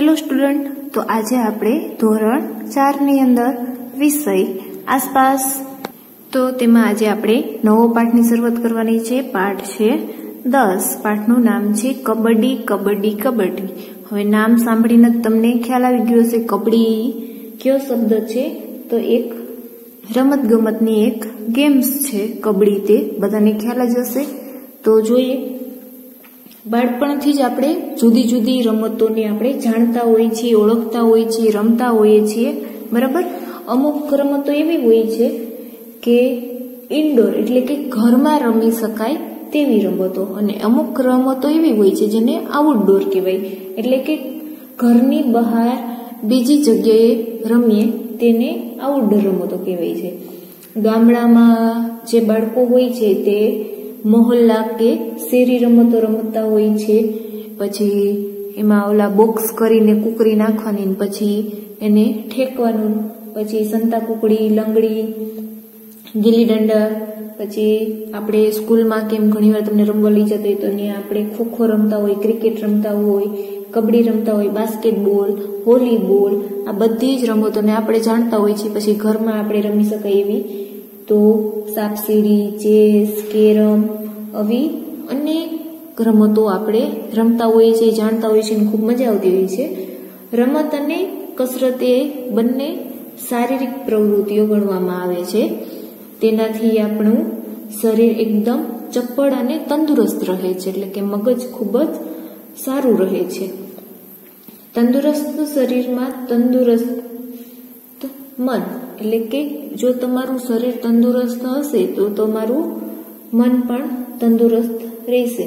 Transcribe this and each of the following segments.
Hello student, તો આજે આપણે ધોરણ 4 ની અંદર વિષય આસપાસ, તો તેમાં આજે આપણે નવો પાઠની શરૂઆત કરવાની છે. પાઠ છે 10. પાઠનું નામ છે કબડ્ડી કબડ્ડી કબડ્ડી. હવે નામ સાંભળીને તમને ખ્યાલ આવી ગયો હશે કબડ્ડી કયો શબ્દ છે, તો એક રમત ગમતની એક ગેમ્સ છે કબડ્ડી, તે બધાને ખ્યાલ જ હશે. તો જોઈએ, બાળપણથી જ આપણે જુદી જુદી રમતોને આપણે જાણતા હોઈએ છીએ, ઓળખતા હોઈએ છીએ, રમતા હોઈએ છીએ, બરાબર. અમુક રમતો એવી હોય છે કે ઇન્ડોર એટલે કે ઘરમાં રમી શકાય તેવી રમતો, અને અમુક રમતો એવી હોય છે જેને આઉટડોર કહેવાય, એટલે કે ઘરની બહાર બીજી જગ્યાએ રમીએ તેને આઉટડોર રમતો કહેવાય છે. ગામડામાં જે બાળકો હોય છે તે મોહલ્લા કે શેરી રમતો રમતા હોય છે. પછી એમાં ઓલા બોક્સ કરીને કુકરી નાખવાની, પછી એને ઠેકવાનું, પછી સંતા કુકડી, લંગડી, ગીલી દંડા, પછી આપણે સ્કૂલમાં કેમ ઘણીવાર તમને રમવા લઈ જતા હોય તો ત્યાં આપણે ખોખો રમતા હોય, ક્રિકેટ રમતા હોય, કબડ્ડી રમતા હોય, બાસ્કેટબોલ, વોલીબોલ, આ બધી જ રમતોને આપણે જાણતા હોય છે. પછી ઘરમાં આપણે રમી શકાય એવી તો સાપસીડી, ચેસ, કેરમ, આવી અનેક રમતો આપણે રમતા હોઈએ છીએ, જાણતા હોઈએ છીએ, ખૂબ મજા આવતી હોય છે. રમત અને કસરત એ બંને શારીરિક પ્રવૃત્તિઓ ગણવામાં આવે છે. તેનાથી આપણું શરીર એકદમ ચપ્પળ અને તંદુરસ્ત રહે છે, એટલે કે મગજ ખૂબ જ સારું રહે છે. તંદુરસ્ત શરીરમાં તંદુરસ્ત મન, એટલે કે જો તમારું શરીર તંદુરસ્ત હશે તો તમારું મન પણ તંદુરસ્ત રહેશે.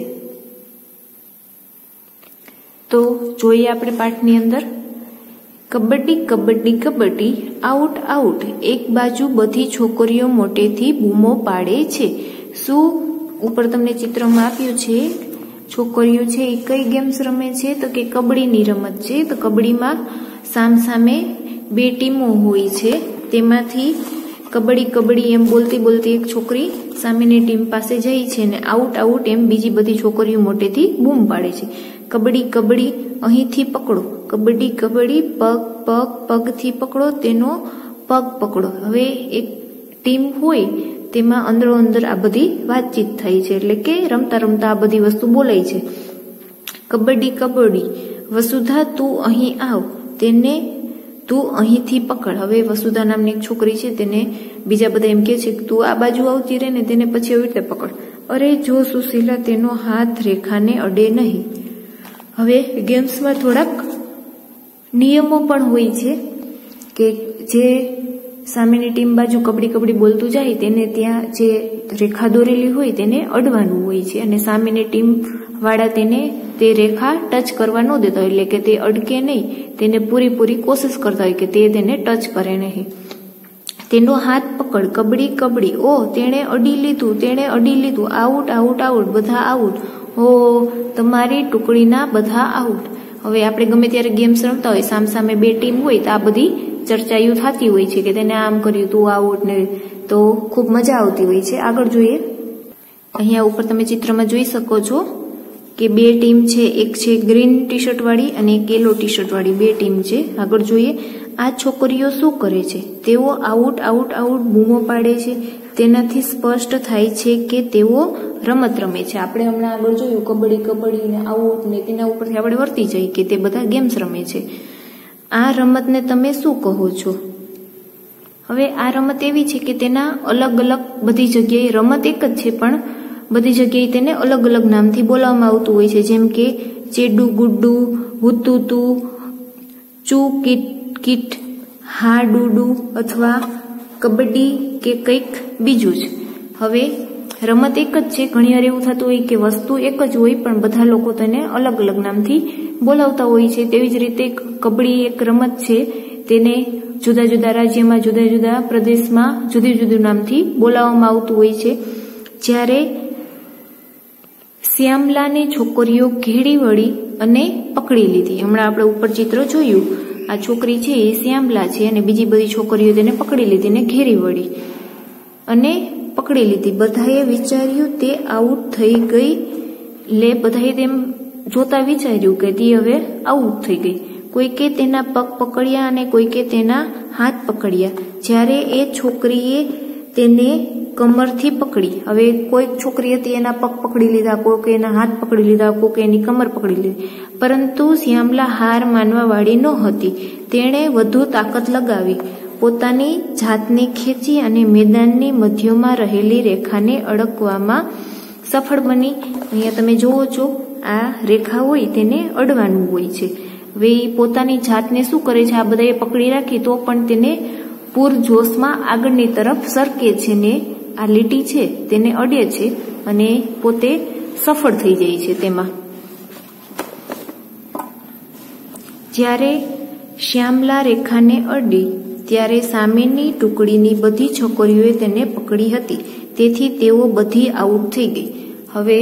તો જોઈએ આપણે પાઠની અંદર કબડ્ડી કબડ્ડી કબડ્ડી, આઉટ આઉટ, એક બાજુ બધી છોકરીઓ મોટેથી બૂમો પાડે છે. શું ઉપર તમને ચિત્રમાં આપ્યું છે, છોકરીઓ છે એ કઈ ગેમ્સ રમે છે, તો કે કબડ્ડીની રમત છે. તો કબડ્ડીમાં સામસામે બે ટીમો હોય છે, તેમાંથી કબડ્ડી કબડ્ડી એમ બોલતી બોલતી એક છોકરી સામેની ટીમ પાસે જાય છે ને આઉટ આઉટ એમ બીજી બધી છોકરીઓ મોટેથી બૂમ પાડે છે. કબડ્ડી કબડ્ડી, અહીંથી પકડો, કબડ્ડી કબડ્ડી, પગ પગ પગથી પકડો, તેનો પગ પકડો. હવે એક ટીમ હોય તેમાં અંદરો અંદર આ બધી વાતચીત થાય છે, એટલે કે રમતા રમતા આ બધી વસ્તુ બોલાય છે. કબડ્ડી કબડ્ડી, વસુધા તું અહીં આવ, તેને તું અહીંથી પકડ. હવે વસુધા નામની એક છોકરી છે, તેને બીજા બધા એમ કે છે કે તું આ બાજુ આવતી રહે ને તેને પછી આવી રીતે પકડ. અરે જો સુશીલા, તેનો હાથ રેખાને અડે નહીં. હવે ગેમ્સમાં થોડાક નિયમો પણ હોય છે કે જે સામેની ટીમ બાજુ કબડ્ડી કબડ્ડી બોલતું જાય તેને ત્યાં જે રેખા દોરેલી હોય તેને અડવાનું હોય છે, અને સામેની ટીમ વાળા તેને તે રેખા ટચ કરવા ન દેતા હોય, એટલે કે તે અડકે નહીં, તેને પૂરી કોશિશ કરતા હોય કે તે તેને ટચ કરે નહીં. તેનો હાથ પકડ, કબડ્ડી કબડ્ડી, ઓ તેણે અડી લીધું, તેણે અડી લીધું, આઉટ આઉટ આઉટ, બધા આઉટ, ઓ તમારી ટુકડીના બધા આઉટ. હવે આપણે ગમે ત્યારે ગેમ્સ રમતા હોય, સામસામે બે ટીમ હોય તો આ બધી ચર્ચાઓ થતી હોય છે કે તેને આમ કર્યું, તું આઉટ ને, તો ખૂબ મજા આવતી હોય છે. આગળ જોઈએ, અહીંયા ઉપર તમે ચિત્રમાં જોઈ શકો છો કે બે ટીમ છે, એક છે ગ્રીન ટી શર્ટ વાળી અને એક યેલો ટી શર્ટ વાળી, બે ટીમ છે. આગળ જોઈએ, આ છોકરીઓ શું કરે છે, તેઓ આઉટ આઉટ આઉટ બૂમો પાડે છે. તેનાથી સ્પષ્ટ થાય છે કે તેઓ રમત રમે છે. આપણે હમણાં આગળ જોયું કબડ્ડી કબડ્ડી ને આઉટ ને, તેના ઉપરથી આપણે વર્તી જઈએ કે તે બધા ગેમ્સ રમે છે. આ રમતને તમે શું કહો છો? હવે આ રમત એવી છે કે તેના અલગ અલગ બધી જગ્યાએ રમત એક જ છે, પણ બધી જગ્યાએ તેને અલગ અલગ નામથી બોલાવવામાં આવતું હોય છે, જેમ કે ચેડુ ગુડ્ડુ, હુતુતુ, ચૂ કીટ કીટ, હા ડુડુ, અથવા કબડ્ડી કે કંઈક બીજું જ. હવે રમત એક જ છે, ઘણી વાર એવું થતું હોય કે વસ્તુ એક જ હોય પણ બધા લોકો તેને અલગ અલગ નામથી બોલાવતા હોય છે. તેવી જ રીતે કબડ્ડી એક રમત છે, તેને જુદા જુદા રાજ્યમાં, જુદા જુદા પ્રદેશમાં જુદું જુદું નામથી બોલાવવામાં આવતું હોય છે. જ્યારે શ્યામલાની છોકરીઓ ઘેરી વળી અને પકડી લીધી. હમણાં આપણે ઉપર ચિત્ર જોયું, આ છોકરી છે એ શ્યામલા છે અને બીજી બધી છોકરીઓ તેને પકડી લીધી ને ઘેરી વળી અને પકડી લીધી. બધાએ વિચાર્યું તે આઉટ થઈ ગઈ, બધાએ તેમ જોતા વિચાર્યું કે તે હવે આઉટ થઈ ગઈ. કોઈકે તેના પગ પકડ્યા અને કોઈકે તેના હાથ પકડ્યા. જ્યારે એ છોકરીએ તેને કમરથી પકડી. હવે કોઈક છોકરી હતી એના પગ પકડી લીધા, કોઈક એના હાથ પકડી લીધા, કોઈક એની કમર પકડી લીધી. પરંતુ શ્યામલા હાર માનવા વાળી નહોતી. તેણે વધુ તાકાત લગાવી, પોતાની જાતને ખેંચી અને મેદાનની મધ્યમાં રહેલી રેખાને અડકવામાં સફળ બની. અહીંયા તમે જુઓ છો, આ રેખા હોય તેને અડવાનું હોય છે. હવે એ પોતાની જાતને શું કરે છે, આ બધાએ પકડી રાખી તો પણ તેને પૂરજોશમાં આગળની તરફ સરકે છે ને આ લીટી છે તેને અડે છે અને પોતે સફળ થઈ જાય છે તેમાં. જ્યારે શ્યામલા રેખાને અડી ત્યારે સામેની ટુકડીની બધી છોકરીઓએ તેને પકડી હતી, તેથી તેઓ બધી આઉટ થઈ ગઈ. હવે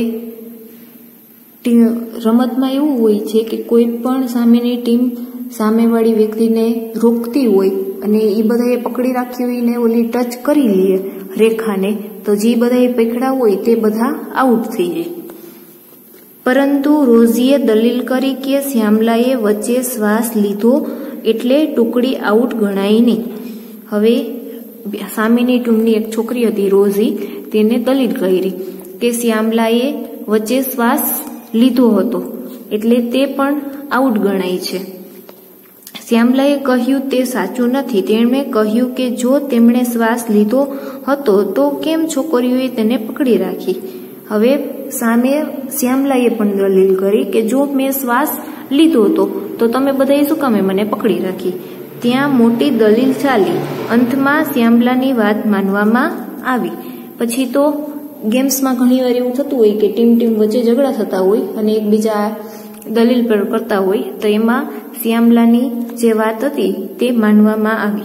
રમતમાં એવું હોય છે કે કોઈ પણ સામેની ટીમ સામેવાળી વ્યક્તિને રોકતી હોય અને એ બધાએ પકડી રાખી હોય ને ઓલી ટચ કરી લે રેખાને, તો જે બધાએ પકડ્યા હોય તે બધા આઉટ થઈ જાય. પરંતુ રોઝીએ દલીલ કરી કે શ્યામલાએ વચ્ચે શ્વાસ લીધો એટલે ટુકડી આઉટ ગણાય નહીં. હવે સામેની ટીમની એક છોકરી હતી રોઝી, તેને દલીલ કરી કે શ્યામલાએ વચ્ચે શ્વાસ લીધો હતો એટલે તે પણ આઉટ ગણાય છે. શ્યામલાએ કહ્યું તે સાચું નથી. તેમણે કહ્યું કે જો તેમણે શ્વાસ લીધો હતો તો કેમ છોકરીઓએ તેને પકડી રાખી. હવે સામે શ્યામલાએ પણ દલીલ કરી કે જો મેં શ્વાસ લીધો હતો તો તમે બધાએ શું કામે મને પકડી રાખી. ત્યાં મોટી દલીલ ચાલી. અંતમાં શ્યામલાની વાત માનવામાં આવી. પછી તો ગેમ્સમાં ઘણીવાર એવું થતું હોય કે ટીમ વચ્ચે ઝઘડા થતા હોય અને એકબીજા દલીલ પર કરતા હોય, તો એમાં શ્યામલાની જે વાત હતી તે માનવામાં આવી.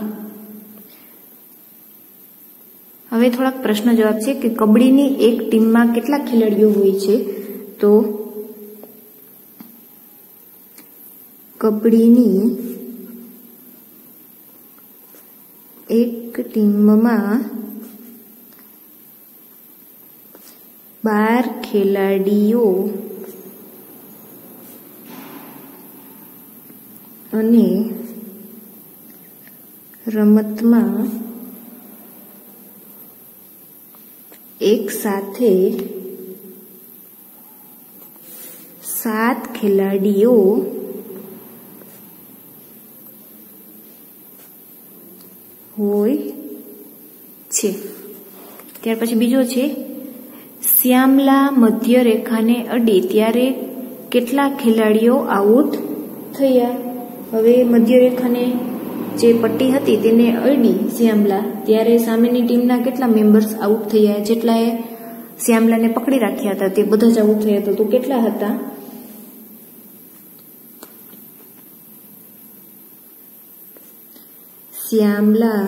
હવે થોડાક પ્રશ્ન જવાબ છે કે કબડ્ડીની એક ટીમમાં કેટલા ખેલાડીઓ હોય છે? તો કબડ્ડીની એક ટીમમાં 12 ખેલાડીઓ અને રમતમાં એક સાથે 7 ખેલાડીઓ હોય છે. ત્યાર પછી બીજો છે, શ્યામલા મધ્ય રેખાને અડી ત્યારે કેટલા ખેલાડીઓ આઉટ થયા? હવે મધ્ય રેખાને જે પટ્ટી હતી તેને અડી શ્યામલા ત્યારે સામેની ટીમના કેટલા મેમ્બર્સ આઉટ થયા? જેટલાએ શ્યામલાને પકડી રાખ્યા હતા તે બધા જ આઉટ થયા હતા. તો કેટલા હતા? શ્યામલા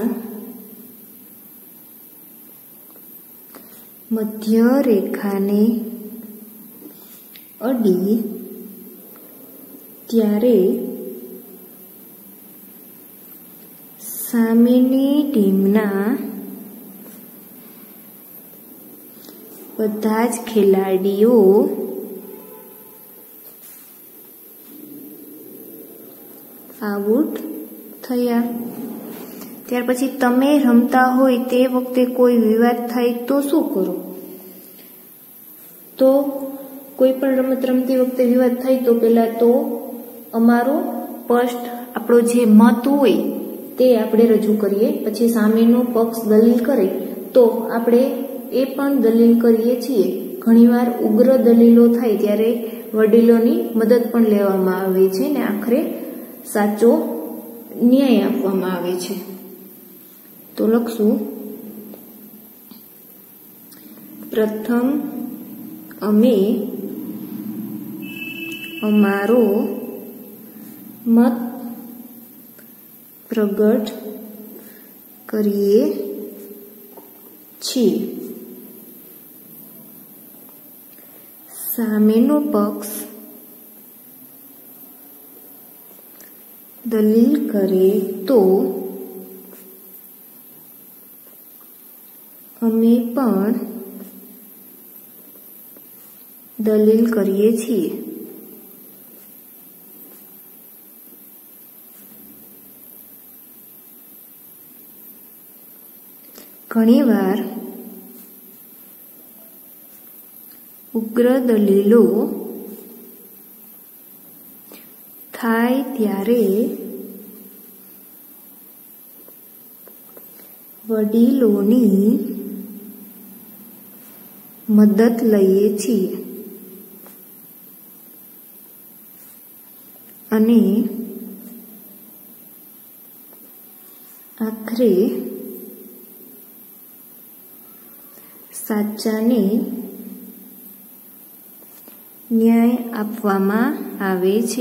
મધ્ય રેખાને અડી ત્યારે સામેની ટીમના બધા જ ખેલાડીઓ આઉટ થયા. ત્યાર પછી તમે રમતા હોય તે વખતે કોઈ વિવાદ થાય તો શું કરો? તો કોઈ પણ રમત રમતી વખતે વિવાદ થાય તો પહેલા તો અમારો સ્પષ્ટ આપણો જે મત હોય તે આપણે રજૂ કરીએ. પછી સામેનો પક્ષ દલીલ કરે તો આપણે એ પણ દલીલ કરીએ છીએ. ઘણીવાર ઉગ્ર દલીલો થાય ત્યારે વડીલોની મદદ પણ લેવામાં આવે છે ને આખરે સાચો ન્યાય આપવામાં આવે છે. તો લખશું, પ્રથમ અમે અમારો મત પ્રગટ કરીએ છીએ. સામેનો પક્ષ દલીલ કરે તો અમે પણ દલીલ કરીએ છીએ. ઘણીવાર ઉગ્ર દલીલો થાય ત્યારે વડીલોની મદદ લઈએ છીએ અને આખરે સાચાને ન્યાય આપવામાં આવે છે.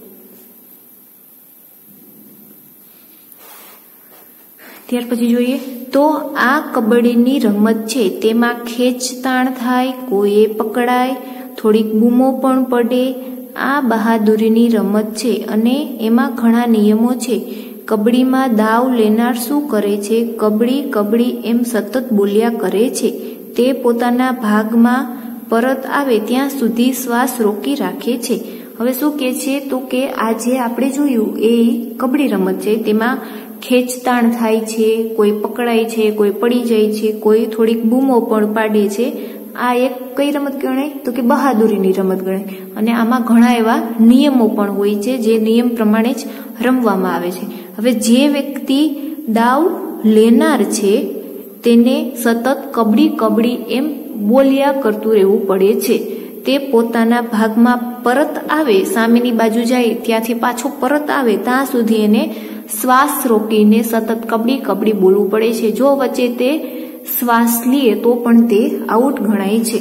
ત્યાર પછી જોઈએ તો આ કબડ્ડીની રમત છે. તેમાં ખેંચતાણ થાય, કોઈએ પકડાય, થોડીક બૂમો પણ પડે. આ બહાદુરીની રમત છે અને એમાં ઘણા નિયમો છે. કબડ્ડીમાં દાવ લેનાર શું કરે છે? કબડ્ડી કબડ્ડી એમ સતત બોલ્યા કરે છે. તે પોતાના ભાગમાં પરત આવે ત્યાં સુધી શ્વાસ રોકી રાખે છે. હવે શું કહે છે તો કે આ જે આપણે જોયું એ કબડ્ડી રમત છે. તેમાં ખેંચતાણ થાય છે, કોઈ પકડાય છે, કોઈ પડી જાય છે, કોઈ થોડીક બૂમો પણ પાડે છે. આ એક કઈ રમત ગણાય તો કે બહાદુરીની રમત ગણાય. અને આમાં ઘણા એવા નિયમો પણ હોય છે જે નિયમ પ્રમાણે જ રમવામાં આવે છે. હવે જે વ્યક્તિ દાવ લેનાર છે તેને સતત કબડ્ડી કબડ્ડી એમ બોલ્યા કરતું રહેવું પડે છે. તે પોતાના ભાગમાં પરત આવે, સામેની બાજુ જાય ત્યાંથી પાછો પરત આવે ત્યાં સુધી એને શ્વાસ રોકીને સતત કબડ્ડી કબડ્ડી બોલવું પડે છે. જો વચ્ચે તે શ્વાસ લે તો પણ તે આઉટ ગણાય છે.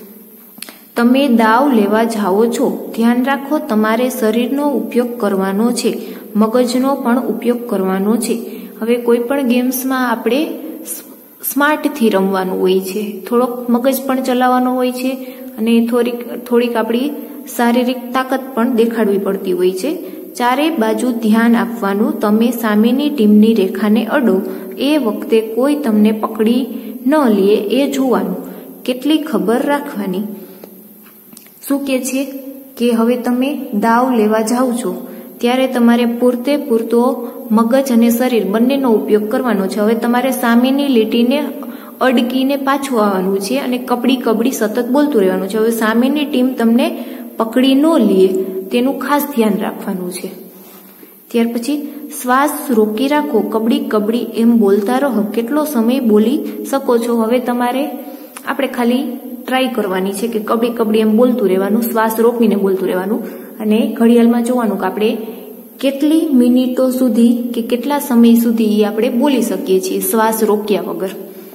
તમે દાવ લેવા જાઓ છો, ધ્યાન રાખો તમારે શરીરનો ઉપયોગ કરવાનો છે, મગજનો પણ ઉપયોગ કરવાનો છે. હવે કોઈ પણ ગેમ્સમાં આપણે સ્માર્ટથી રમવાનું હોય છે, થોડોક મગજ પણ ચલાવવાનો હોય છે અને થોડીક આપણી શારીરિક તાકાત પણ દેખાડવી પડતી હોય છે. ચારે બાજુ ધ્યાન આપવાનું. તમે સામેની ટીમની રેખાને અડો એ વખતે કોઈ તમને પકડી ન લે એ જોવાનું. કેટલી ખબર રાખવાની. શું કહે છે કે હવે તમે દાવ લેવા જાઓ છો ત્યારે તમારે પૂરતો મગજ અને શરીર બંનેનો ઉપયોગ કરવાનો છે. હવે તમારે સામેની લીટીને અડકીને પાછું આવવાનું છે અને કબડ્ડી કબડ્ડી સતત બોલતું રહેવાનું છે. હવે સામેની ટીમ તમને પકડી ન લે તેનું ખાસ ધ્યાન રાખવાનું છે. ત્યાર પછી શ્વાસ રોકી રાખો, કબડ્ડી કબડ્ડી એમ બોલતા રહો. કેટલો સમય બોલી શકો છો? હવે તમારે આપણે ખાલી ટ્રાય કરવાની છે કે કબડ્ડી કબડ્ડી એમ બોલતું રહેવાનું, શ્વાસ રોકીને બોલતું રહેવાનું અને ઘડિયાળમાં જોવાનું કે આપણે કેટલી મિનિટો સુધી કે કેટલા સમય સુધી આપણે બોલી શકીએ છીએ શ્વાસ રોક્યા વગર.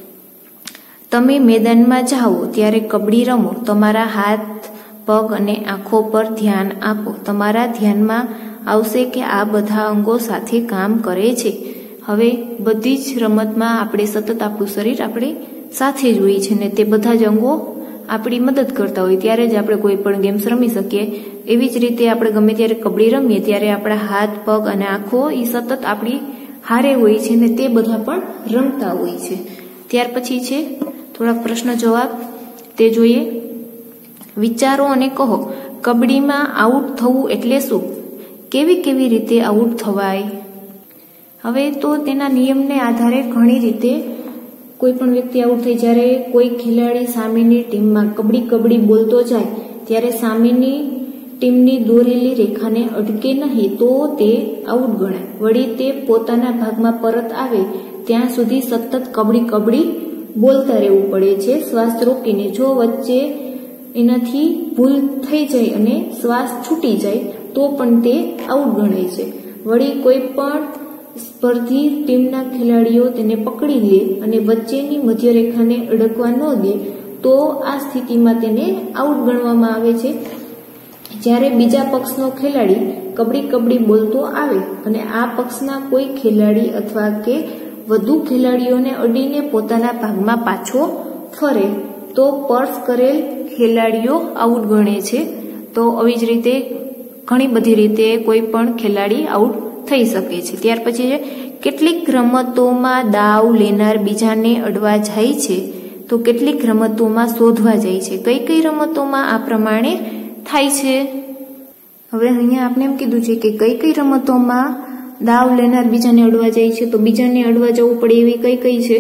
તમે મેદાનમાં જાઓ ત્યારે કબડ્ડી રમો. તમારા હાથ, પગ અને આંખો પર ધ્યાન આપો. તમારા ધ્યાનમાં આવશે કે આ બધા અંગો સાથે કામ કરે છે. હવે બધી જ રમતમાં આપણે સતત આપણું શરીર આપણે સાથે જ હોય છે ને તે બધા જ અંગો આપણી મદદ કરતા હોય ત્યારે જ આપણે કોઈ પણ ગેમ્સ રમી શકીએ. એવી જ રીતે આપણે ગમે ત્યારે કબડ્ડી રમીએ ત્યારે આપણા હાથ, પગ અને આંખો એ સતત આપણી હારે હોય છે ને તે બધા પણ રમતા હોય છે. ત્યાર પછી છે થોડાક પ્રશ્ન જવાબ, તે જોઈએ. વિચારો અને કહો. કબડ્ડીમાં આઉટ થવું એટલે શું? કેવી રીતે આઉટ થવાય? હવે તો તેના નિયમને આધારે ઘણી રીતે કોઈ પણ વ્યક્તિ આઉટ થઈ. જ્યારે કોઈ ખેલાડી સામેની ટીમમાં કબડ્ડી કબડ્ડી બોલતો જાય ત્યારે સામેની ટીમની દોરેલી રેખાને અડકે નહીં તો તે આઉટ ગણાય. વળી તે પોતાના ભાગમાં પરત આવે ત્યાં સુધી સતત કબડ્ડી કબડ્ડી બોલતા રહેવું પડે છે શ્વાસ રોકીને. જો વચ્ચે એનાથી ભૂલ થઈ જાય અને શ્વાસ છૂટી જાય તો પણ તે આઉટ ગણાય છે. વળી કોઈ પણ સ્પર્ધી ટીમના ખેલાડીઓ તેને પકડી લે અને વચ્ચેની મધ્યરેખાને અડકવા ન દે તો આ સ્થિતિમાં તેને આઉટ ગણવામાં આવે છે. જ્યારે બીજા પક્ષનો ખેલાડી કબડ્ડી કબડ્ડી બોલતો આવે અને આ પક્ષના કોઈ ખેલાડી અથવા કે વધુ ખેલાડીઓને અડીને પોતાના ભાગમાં પાછો ફરે તો પર્સ કરેલ ખેલાડીઓ આઉટ ગણે છે. તો આવી જ રીતે ઘણી બધી રીતે કોઈ પણ ખેલાડી આઉટ થઈ શકે છે. ત્યાર પછી કેટલીક રમતોમાં દાવ લેનાર બીજાને અડવા જાય છે તો કેટલીક રમતોમાં શોધવા જાય છે. કઈ રમતોમાં આ પ્રમાણે થાય છે? હવે અહીંયા આપણે એમ કીધું છે કે કઈ રમતોમાં દાવ લેનાર બીજાને અડવા જાય છે. તો બીજાને અડવા જવું પડે એવી કઈ છે?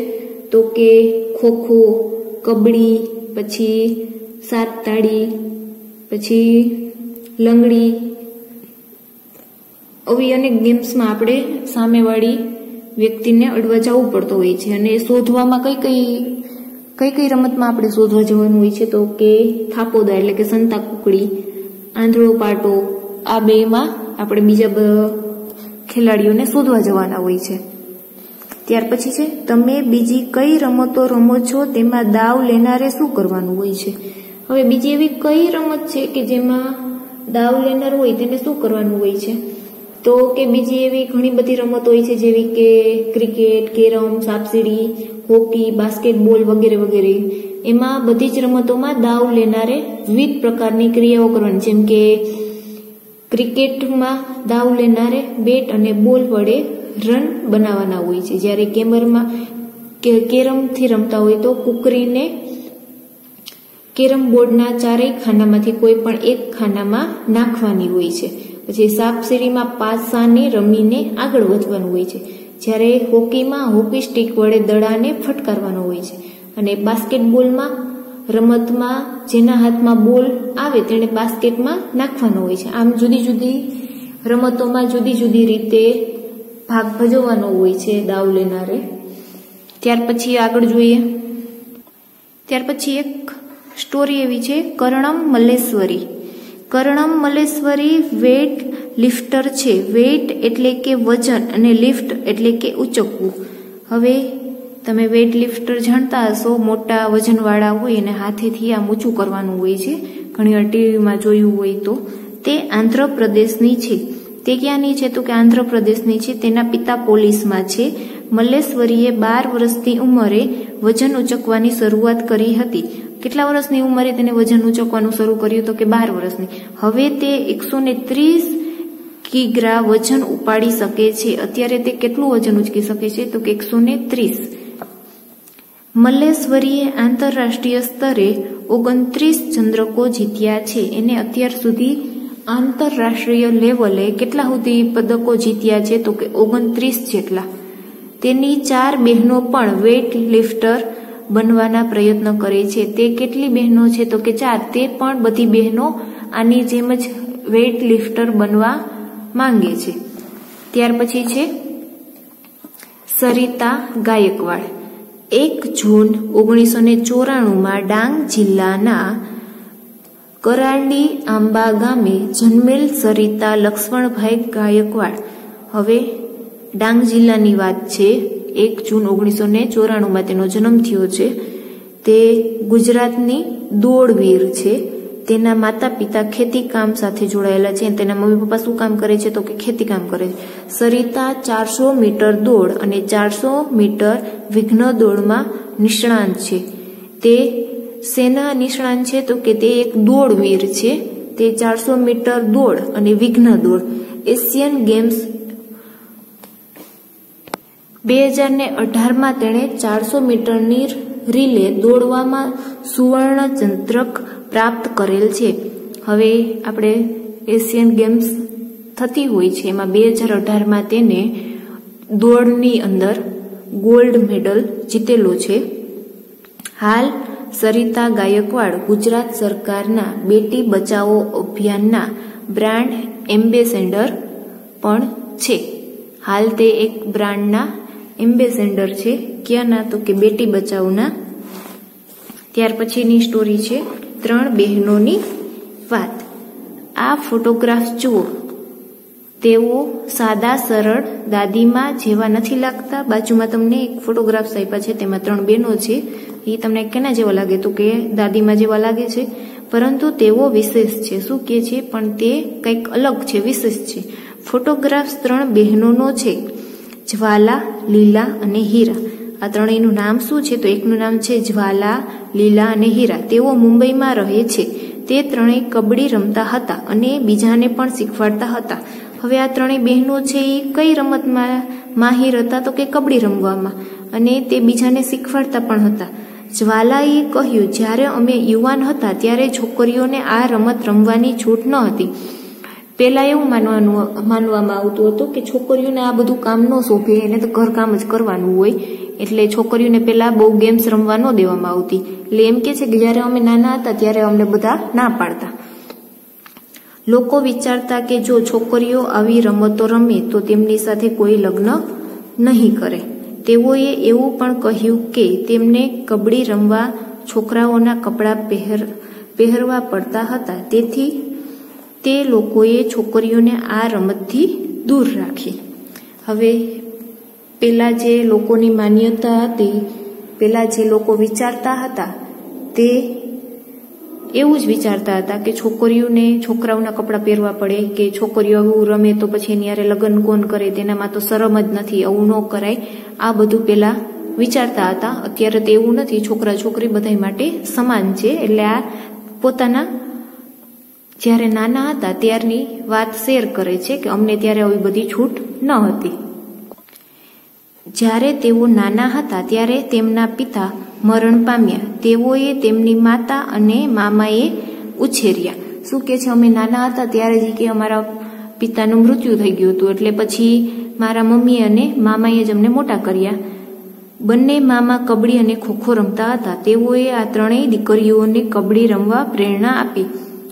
તો કે ખોખો, કબડ્ડી, પછી સાત તાળી, પછી લંગડી. આવી અનેક ગેમ્સમાં આપણે સામેવાળી વ્યક્તિને અડવા જવું પડતું હોય છે. અને શોધવામાં કઈ કઈ રમતમાં આપણે શોધવા જવાનું હોય છે તો કે થાપોદા એટલે કે સંતા કુકડી, આંધળો પાટો, આ બેમાં આપણે બીજા ખેલાડીઓને શોધવા જવાના હોય છે. ત્યાર પછી છે તમે બીજી કઈ રમતો રમો છો તેમાં દાવ લેનારે શું કરવાનું હોય છે. હવે બીજી એવી કઈ રમત છે કે જેમાં દાવ લેનાર હોય તેને શું કરવાનું હોય છે તો કે બીજી એવી ઘણી બધી રમતો હોય છે જેવી કે ક્રિકેટ, કેરમ, સાપસીડી, હોકી, બાસ્કેટબોલ વગેરે વગેરે. એમાં બધી જ રમતોમાં દાવ લેનારે વિવિધ પ્રકારની ક્રિયાઓ કરવાની. જેમ કે ક્રિકેટમાં દાવ લેનારે બેટ અને બોલ વડે રન બનાવવાના હોય છે. જ્યારે કેરમથી રમતા હોય તો કુકરીને કેરમ બોર્ડના ચારેય ખાનામાંથી કોઈ પણ એક ખાનામાં નાખવાની હોય છે. પછી સાપસીડીમાં 5 સાની રમીને આગળ વધવાનું હોય છે. જ્યારે હોકીમાં હોકી સ્ટીક વડે દડાને ફટકારવાનો હોય છે. અને બાસ્કેટબોલમાં રમતમાં જેના હાથમાં બોલ આવે તેણે બાસ્કેટમાં નાખવાનો હોય છે. આમ જુદી જુદી રમતોમાં જુદી જુદી રીતે ભાગ ભજવવાનો હોય છે દાવ લેનારે. ત્યાર પછી આગળ જોઈએ. ત્યાર પછી એક સ્ટોરી એવી છે કર્ણમ મલ્લેશ્વરી. કર્ણમ મલ્લેશ્વરી વેઇટ લિફ્ટર છે. વેઇટ એટલે કે વજન અને લિફ્ટ એટલે કે ઉચકવું. હવે તમે વેઇટ લિફ્ટર જાણતા હશો, મોટા વજનવાળા હોય અને હાથેથી આમ ઊંચું કરવાનું હોય છે. ઘણી વાર ટીવીમાં જોયું હોય તો. તે આંધ્રપ્રદેશની છે. તે ક્યાંની છે તો કે આંધ્રપ્રદેશની છે. તેના પિતા પોલીસમાં છે. મલ્લેશ્વરીએ 12 વર્ષની ઉંમરે વજન ઉચકવાની શરૂઆત કરી હતી. કેટલા વર્ષની ઉંમરે તેને વજન ઉચકવાનું શરૂ કર્યું તો કે 12 વર્ષની. હવે તે 130 કિગ્રા વજન ઉપાડી શકે છે. અત્યારે તે કેટલું વજન ઉચકી શકે છે તો કે 130. મલ્લેશ્વરીએ આંતરરાષ્ટ્રીય સ્તરે 29 ચંદ્રકો જીત્યા છે. એને અત્યાર સુધી આંતરરાષ્ટ્રીય લેવલે કેટલા સુધી પદકો જીત્યા છે તો કે 29 જેટલા. તેની 4 બહેનો પણ વેઇટ લિફ્ટર બનવાના પ્રયત્ન કરે છે. તે કેટલી બહેનો છે તો કે 4. તે પણ બધી બહેનો આની જેમ જ વેઇટ લિફ્ટર બનવા માંગે છે. ત્યાર પછી છે સરિતા ગાયકવાડ. 1 જૂન 1994માં ડાંગ જિલ્લાના કરારડી આંબા ગામે જન્મેલ સરિતા લક્ષ્મણભાઈ ગાયકવાડ. હવે ડાંગ જિલ્લાની વાત છે. 1 જૂન 1994માં તેનો જન્મ થયો છે. તે ગુજરાતની દોડવીર છે. તેના માતા પિતા ખેતી કામ સાથે જોડાયેલા છે. તેના મમ્મી પપ્પા શું કામ કરે છે તો કે ખેતી કામ કરે છે. સરિતા 400 મીટર દોડ અને 400 મીટર વિઘ્ન દોડમાં નિષ્ણાંત છે. તે સેના નિષ્ણાંત છે તો કે તે એક દોડવીર છે. તે 400 મીટર દોડ અને વિઘ્ન દોડ એશિયન ગેમ્સ 2018માં તેણે 400 મીટરની રીલે દોડવામાં સુવર્ણ ચંદ્રક પ્રાપ્ત કરેલ છે. હવે આપણે એશિયન ગેમ્સ થતી હોય છે એમાં 2018માં તેને દોડની અંદર ગોલ્ડ મેડલ જીતેલો છે. હાલ સરિતા ગાયકવાડ ગુજરાત સરકારના બેટી બચાવો અભિયાનના બ્રાન્ડ એમ્બેસેડર પણ છે. હાલ તે એક બ્રાન્ડના એમ્બેસેડર છે. ક્યાંના તો કે બેટી બચાવના. ત્યાર પછીની સ્ટોરી છે 3 બહેનોની વાત. આ ફોટોગ્રાફ જુઓ. તેઓ સાદા સરળ દાદીમા જેવા નથી લાગતા. બાજુમાં તમને એક ફોટોગ્રાફ્સ આપ્યા છે, તેમાં 3 બહેનો છે. એ તમને કેના જેવા લાગે તો કે દાદીમા જેવા લાગે છે, પરંતુ તેઓ વિશેષ છે. શું કે છે પણ તે કંઈક અલગ છે, વિશેષ છે. ફોટોગ્રાફ્સ 3 બહેનોનો છે, જ્વાલા, લીલા અને હીરા. આ ત્રણેયનું નામ શું છે તો એકનું નામ છે જ્વાલા, લીલા અને હીરા. તેઓ મુંબઈમાં રહે છે. તે ત્રણેય કબડ્ડી રમતા હતા અને બીજાને પણ શીખવાડતા હતા. હવે આ ત્રણેય બહેનો છે એ કઈ રમતમાં માહિર હતા તો કે કબડ્ડી રમવામાં, અને તે બીજાને શીખવાડતા પણ હતા. જ્વાલાએ કહ્યું, જ્યારે અમે યુવાન હતા ત્યારે છોકરીઓને આ રમત રમવાની છૂટ ન હતી. પેલા એવું માનવામાં આવતું હતું કે છોકરીઓને આ બધું કામ ન શોભે, એને તો ઘરકામ જ કરવાનું હોય, એટલે છોકરીઓને પેલા બહુ ગેમ્સ રમવા ન દેવામાં આવતી. એટલે એમ કે છે કે જયારે અમે નાના હતા ત્યારે અમને બધા ના પાડતા. લોકો વિચારતા કે જો છોકરીઓ આવી રમતો રમે તો તેમની સાથે કોઈ લગ્ન નહીં કરે. તેઓએ એવું પણ કહ્યું કે તેમને કબડ્ડી રમવા છોકરાઓના કપડાં પહેરવા પડતા હતા, તેથી તે લોકોએ છોકરીઓને આ રમતથી દૂર રાખી. હવે પેલા જે લોકોની માન્યતા હતી, પેલા જે લોકો વિચારતા હતા તે એવું જ વિચારતા હતા કે છોકરીઓને છોકરાઓના કપડાં પહેરવા પડે, કે છોકરીઓ આવું રમે તો પછી એની હારે લગ્ન કોણ કરે, તેનામાં તો શરમ જ નથી, આવું ન કરાય. આ બધું પેલા વિચારતા હતા. અત્યારે તો એવું નથી, છોકરા છોકરી બધા માટે સમાન છે. એટલે આ પોતાના જ્યારે નાના હતા ત્યારની વાત શેર કરે છે કે અમને ત્યારે આવી બધી છૂટ ન હતી. જ્યારે તેઓ નાના હતા ત્યારે તેમના પિતા મરણ પામ્યા. તેઓએ તેમની માતા અને મામાએ ઉછેર્યા. શું કે છે, અમે નાના હતા ત્યારે જ કે અમારા પિતાનું મૃત્યુ થઈ ગયું હતું, એટલે પછી મારા મમ્મી અને મામાએ જ અમને મોટા કર્યા. બંને મામા કબડ્ડી અને ખોખો રમતા હતા. તેઓએ આ ત્રણેય દીકરીઓને કબડ્ડી રમવા પ્રેરણા આપી.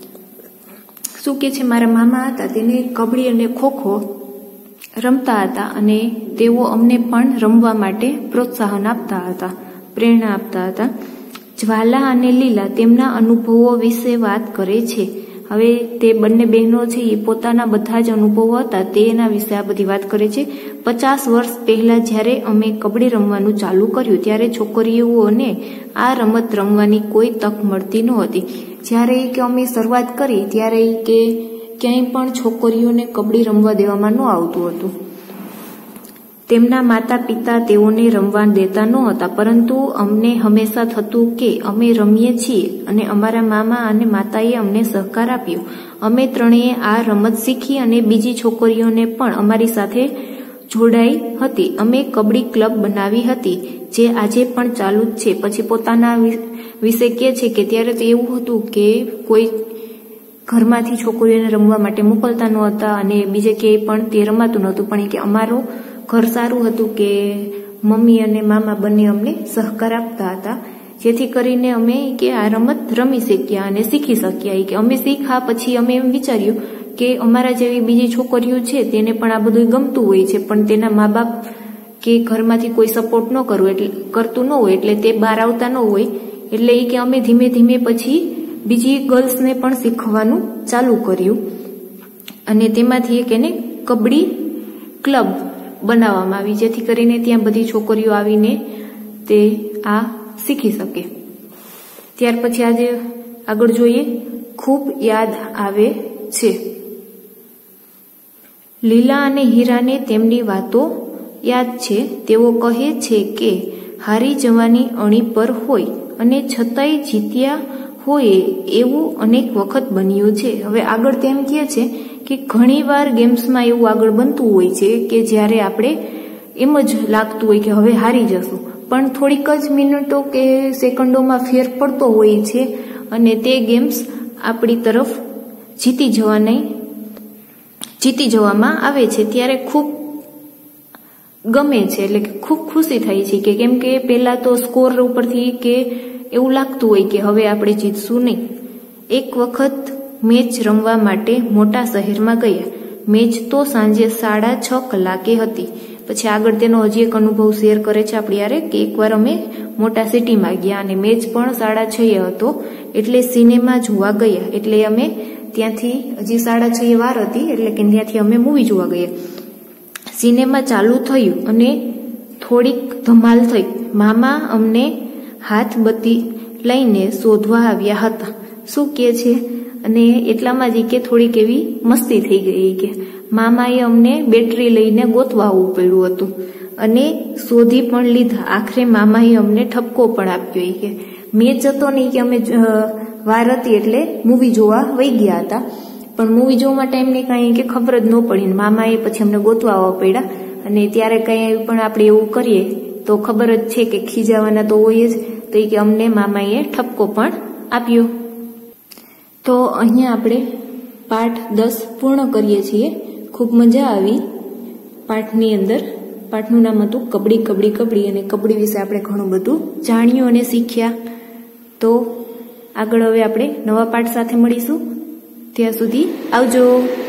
શું કે છે, મારા મામા હતા તેને કબડ્ડી અને ખોખો રમતા હતા અને તેઓ અમને પણ રમવા માટે પ્રોત્સાહન આપતા હતા, પ્રેરણા આપતા હતા. જ્વાલા અને લીલા તેમના અનુભવો વિશે વાત કરે છે. હવે તે બંને બહેનો છે એ પોતાના બધા જ અનુભવો હતા તેના વિશે આ બધી વાત કરે છે. 50 વર્ષ પહેલા જ્યારે અમે કબડ્ડી રમવાનું ચાલુ કર્યું ત્યારે છોકરીઓને આ રમત રમવાની કોઈ તક મળતી નહોતી. જ્યારે કે અમે શરૂઆત કરી ત્યારે કે ક્યાંય પણ છોકરીઓને કબડ્ડી રમવા દેવામાં ન આવતું હતું. તેમના માતા પિતા તેઓને રમવા દેતા નહોતા, પરંતુ અમને હંમેશા થતું કે અમે રમીએ છીએ અને અમારા મામા અને માતાએ અમને સહકાર આપ્યો. અમે ત્રણેય આ રમત શીખી અને બીજી છોકરીઓને પણ અમારી સાથે જોડાઈ હતી. અમે કબડ્ડી ક્લબ બનાવી હતી જે આજે પણ ચાલુ જ છે. પછી પોતાના વિશે કહે છે કે ત્યારે તો એવું હતું કે કોઈ ઘરમાંથી છોકરીઓને રમવા માટે મોકલતા નહોતા અને બીજે ક્યાંય પણ તે રમાતું નહોતું, પણ કે અમારું ઘર સારું હતું કે મમ્મી અને મામા બંને અમને સહકાર આપતા હતા, જેથી કરીને અમે કે આ રમત રમી શક્યા અને શીખી શક્યા. કે અમે શીખ્યા પછી અમે એમ વિચાર્યું કે અમારા જેવી બીજી છોકરીઓ છે તેને પણ આ બધું ગમતું હોય છે, પણ તેના મા બાપ કે ઘરમાંથી કોઈ સપોર્ટ ન કરતું ન હોય, એટલે તે બહાર આવતા ન હોય. એટલે એ કે અમે ધીમે ધીમે પછી બીજી ગર્લ્સને પણ શીખવાનું ચાલુ કર્યું અને તેમાંથી એક એને કબડ્ડી ક્લબ બનાવવામાં આવી, જેથી કરીને ત્યાં બધી છોકરીઓ આવીને તે આ શીખી શકે. ત્યાર પછી આજે આગળ જોઈએ, ખૂબ યાદ આવે છે. લીલા અને હીરાને તેમની વાતો યાદ છે. તેઓ કહે છે કે હારી જવાની અણી પર હોય અને છતાંય જીત્યા હોય એવું અનેક વખત બન્યું છે. હવે આગળ તેમ કહે છે કે ઘણીવાર ગેમ્સમાં એવું આગળ બનતું હોય છે કે જ્યારે આપણે એમ જ લાગતું હોય કે હવે હારી જશું, પણ થોડીક જ મિનિટો કે સેકન્ડોમાં ફેર પડતો હોય છે અને તે ગેમ્સ આપણી તરફ જીતી જવામાં આવે છે. ત્યારે ખૂબ ગમે છે, એટલે કે ખૂબ ખુશી થાય છે કે કેમ કે પહેલા તો સ્કોર ઉપરથી કે એવું લાગતું હોય કે હવે આપણે જીતશું નહીં. એક વખત મેચ રમવા માટે મોટા શહેરમાં ગયા. મેચ તો સાંજે 6:30 કલાકે હતી. પછી આગળ તેનો હજી એક અનુભવ શેર કરે છે આપણી યારે કે એકવાર અમે મોટા સિટીમાં ગયા અને મેચ પણ 6:30 હતો, એટલે સિનેમા જોવા ગયા. એટલે અમે ત્યાંથી હજી 6:30 વાર હતી, એટલે કે ત્યાંથી અમે મૂવી જોવા ગયા. સિનેમા ચાલુ થયું અને થોડીક ધમાલ થઈ. મામા અમને હાથબત્તી લઈને શોધવા આવ્યા હતા. શું કે છે, અને એટલામાં જ કે થોડીક એવી મસ્તી થઈ ગઈ કે મામાએ અમને બેટરી લઈને ગોતવા આવવું પડ્યું હતું અને શોધી પણ લીધા. આખરે મામાએ અમને ઠપકો પણ આપ્યો કે મેચ હતો નહીં કે અમે વાર હતી એટલે મૂવી જોવા વહી ગયા હતા, પણ મૂવી જોવા ટાઈમને કાંઈ કે ખબર જ ન પડી. મામાએ પછી અમને ગોતવા આવવા પડ્યા અને ત્યારે કંઈ પણ આપણે એવું કરીએ તો ખબર જ છે કે ખીજાવાના તો હોય જ, તો કે અમને મામાએ ઠપકો પણ આપ્યો. તો અહીંયા આપણે પાઠ 10 પૂર્ણ કરીએ છીએ। ખૂબ મજા આવી પાઠની અંદર। પાઠનું નામ હતું કબડ્ડી કબડ્ડી કબડ્ડી અને કબડ્ડી વિશે આપણે ઘણું બધું જાણ્યું અને શીખ્યા। તો આગળ હવે આપણે નવા પાઠ સાથે મળીશું। ત્યાં સુધી આવજો।